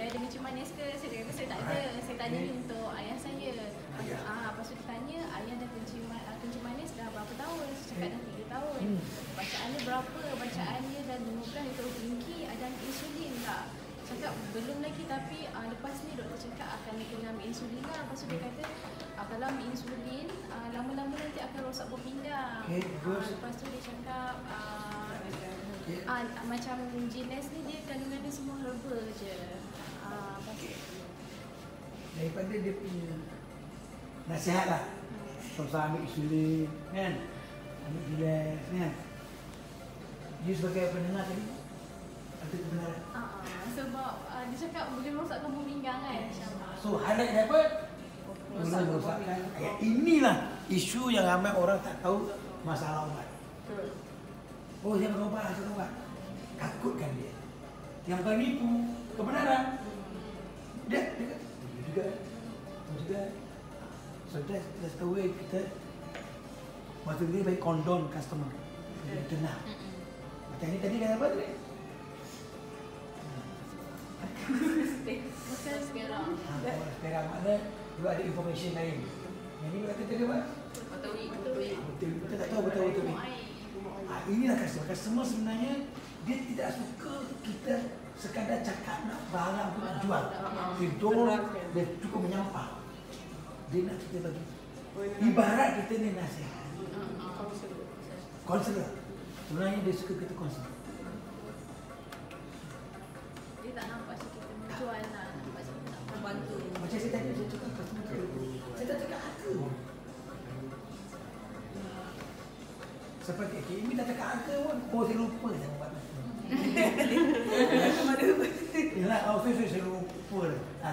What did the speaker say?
ada kencing manis ke? Saya kata saya tak ada. Saya tanya ni untuk ayah saya. Lepas tu dia tanya, ayah dah kencing manis dah berapa tahun? Saya cakap dah 3 tahun. Bacaannya berapa? Bacaannya dah 15 atau tinggi, ada insulin tak? Cakap belum lagi, tapi lepas ni doktor cakap akan kena ambil insulin lah. Lepas tu dia kata kalau ambil insulin lama-lama nanti akan rosak buah pinggang. Lepas tu dia cakap macam Gines ni dia kandungan dia semua herbal je. Daripada dia punya nasihat lah, susah ambil insulin kan, ambil Gines kan. Dia sebagai pendengar tadi ada kebenaran. Sebab dia cakap boleh merosakkan buah pinggang kan. So highlight dia apa? Boleh merosakkan. Inilah isu yang ramai orang tak tahu masalah ubat. Oh, saya berobat, saya berobat. Takutkan dia. Yang bukan nipu, kebenaran. Dia juga. So that's the way kita maksudnya bagi condone customer. Dia tenang. Macam ni tadi kan apa tadi? Sekarang makna juga ada information lain. Yang ni kata tadi apa? Betul. Tak tahu betul. Inilah customer sebenarnya dia tidak suka kita sekadar cakap nak barang tu nak jual. Dia cukup menyampah. Dia nak kita bagi. Ibarat kita ni nasihat. Konselor. Sebenarnya dia suka kita konselor. Dia tak nampak kita menjual lah. Nampak kita nak membantu. Macam saya tadi saya cakap customer tu. Saya tak cakap harga. Seperti ini dah cakap harga pun, saya lupa saya buat macam ni. Yalah, saya lupa.